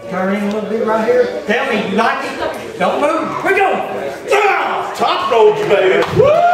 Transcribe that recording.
Turn in a little bit right here. Tell me, you like it? Don't move. We're going. Top ropes, baby. Woo!